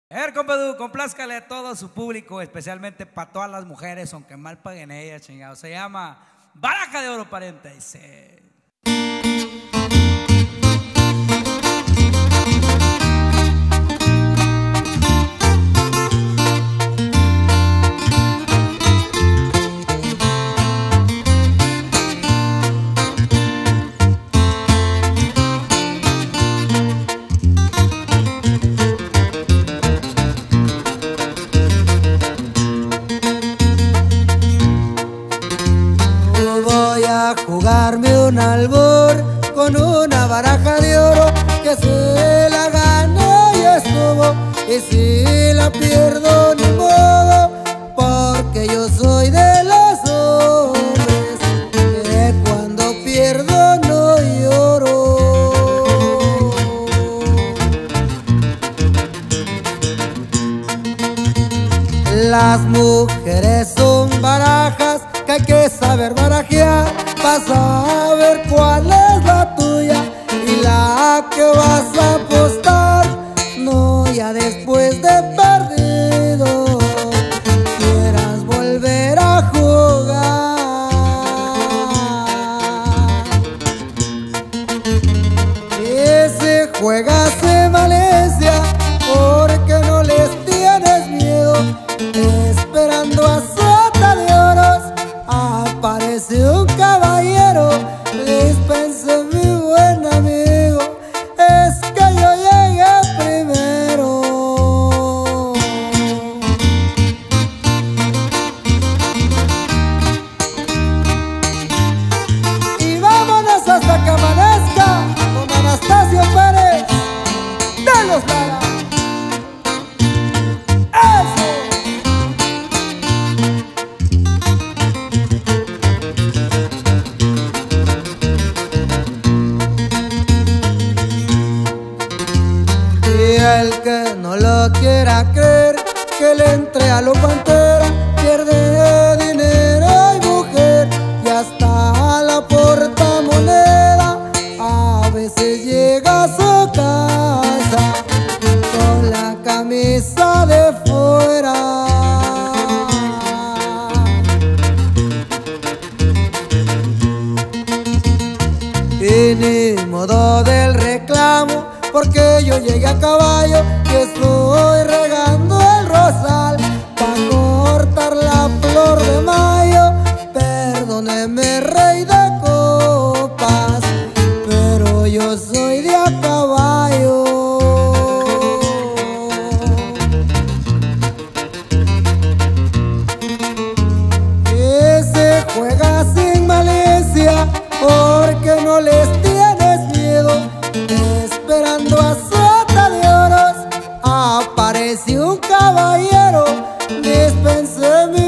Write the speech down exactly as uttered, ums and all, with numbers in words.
A ver, compadre, complázcale a todo su público, especialmente para todas las mujeres, aunque mal paguen ellas, chingados. Se llama Baraja de Oro, pariente. Dice: jugarme un albur con una baraja de oro, que si la gano y estuvo, y si la pierdo ni modo, porque yo soy de los hombres que cuando pierdo no lloro. Las mujeres son barajas que hay que saber barajear, vas a ver cuál es la tuya y la que vas a apostar. No, ya después de perdido quieras volver a jugar. Y si juegas en Valencia porque no les tienes miedo, esperando a Sota de Oros aparece un caballero. Dispense, mi buen amigo, es que yo llegué primero. Y vámonos hasta que amanezca con Anastasio Pérez de los Lara. El que no lo quiera creer, que le entre a lo pantera, pierde dinero y mujer y hasta la portamoneda. A veces llega a su casa con la camisa de fuera. Y ni modo del reclamo, porque yo llegué a caballo y estoy regando el rosal para cortar la flor de mayo. Perdóneme, rey de copas, pero yo soy de a caballo. Y se juega sin malicia porque no les tienes miedo, esperando a Sota de Oros aparece un caballero. Dispense, mi